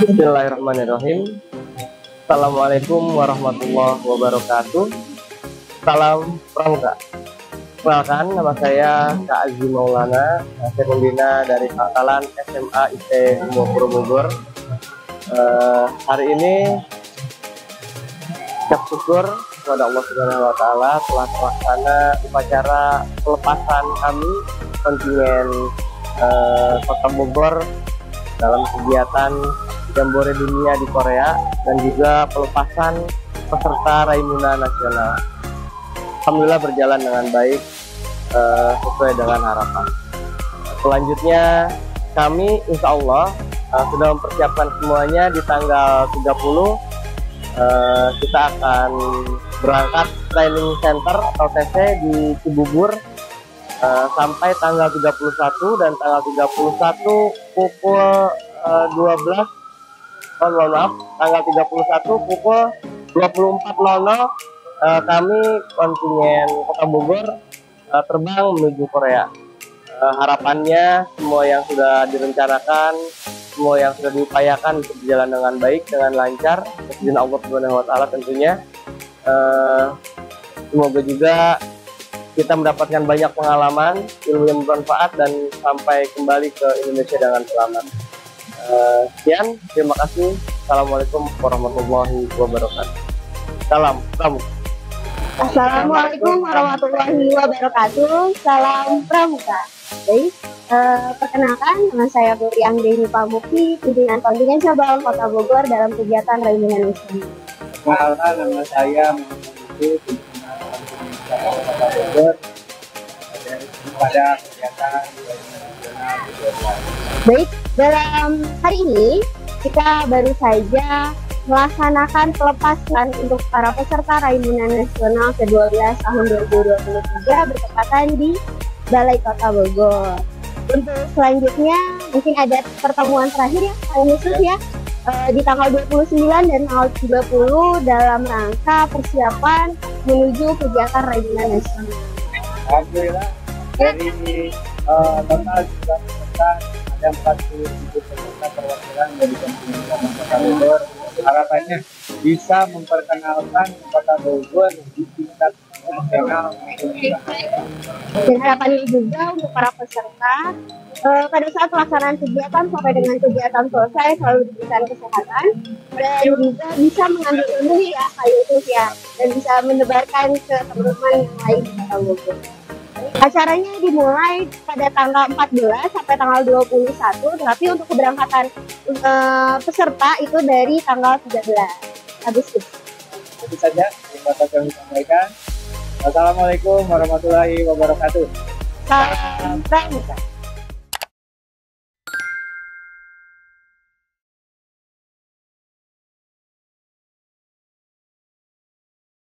Bismillahirrahmanirrahim. Assalamualaikum warahmatullahi wabarakatuh. Salam Pramuka. Perkenalkan, nama saya Kak Aziz Maulana, saya pembina dari Pangkalan SMA IT Umur Bogor. Hari ini ucap syukur kepada Allah Subhanahu wa Ta'ala telah terlaksana upacara pelepasan kami kontingen Kota Bogor dalam kegiatan Jambore Dunia di Korea dan juga pelepasan peserta Raimuna Nasional. Alhamdulillah berjalan dengan baik sesuai dengan harapan. Selanjutnya kami insya Allah sudah mempersiapkan semuanya. Di tanggal 30 kita akan berangkat training center atau TC di Cibubur sampai tanggal 31 dan tanggal 31 pukul 12 tanggal 31 pukul 24.00 kami kontingen Kota Bogor terbang menuju Korea. Harapannya semua yang sudah direncanakan, semua yang sudah diupayakan untuk berjalan dengan baik, dengan lancar, izin Allah Subhanahu wa Ta'ala tentunya. Semoga juga kita mendapatkan banyak pengalaman, ilmu yang bermanfaat, dan sampai kembali ke Indonesia dengan selamat. Sekian, terima kasih. Assalamualaikum warahmatullahi wabarakatuh. Salam Pramuka. Assalamualaikum warahmatullahi wabarakatuh. Salam Pramuka. Baik, perkenalkan, nama saya Putri Anggreni Pamukti, pimpinan kontingen cabang Kota Bogor dalam kegiatan Raimuna Nasional. Perkenalkan, nama saya Muhammad Yusuf, pimpinan kontingen cabang Kota Bogor pada kegiatan Raimuna Nasional 2012. Baik, dalam hari ini kita baru saja melaksanakan pelepasan untuk para peserta Raimuna Nasional ke-12 tahun 2023 bertepatan di Balai Kota Bogor. Untuk selanjutnya mungkin ada pertemuan terakhir ya Pak Yusuf ya, di tanggal 29 dan tanggal 30 dalam rangka persiapan menuju kegiatan Raimuna Nasional. Alhamdulillah dari total jumlah peserta ada 47 peserta perwakilan dari kontingen cabang Kota Bogor. Harapannya bisa memperkenalkan Kota Bogor di tingkat nasional. Dan harapannya juga untuk para peserta pada saat pelaksanaan kegiatan sampai dengan kegiatan selesai selalu diberikan kesehatan dan juga bisa mengambil ilmu ya Pak Yusuf ya, dan bisa menebarkan ke teman-teman yang lain di Kota Bogor. Acaranya dimulai pada tanggal 14 sampai tanggal 21, tetapi untuk keberangkatan peserta itu dari tanggal 13 Agustus. Itu saja yang dapat kami sampaikan. Wassalamualaikum warahmatullahi wabarakatuh. Salam Pramuka.